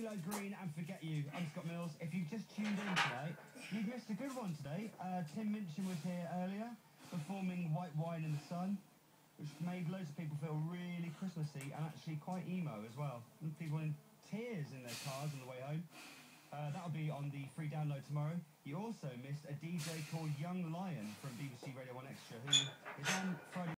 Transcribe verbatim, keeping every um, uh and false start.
CeeLo Green and Forget You. I'm Scott Mills. If you've just tuned in today, you've missed a good one today. Uh, Tim Minchin was here earlier, performing White Wine in the Sun, which made loads of people feel really Christmassy and actually quite emo as well. People in tears in their cars on the way home. Uh, that'll be on the free download tomorrow. You also missed a D J called Young Lion from B B C Radio one Extra, who is on Friday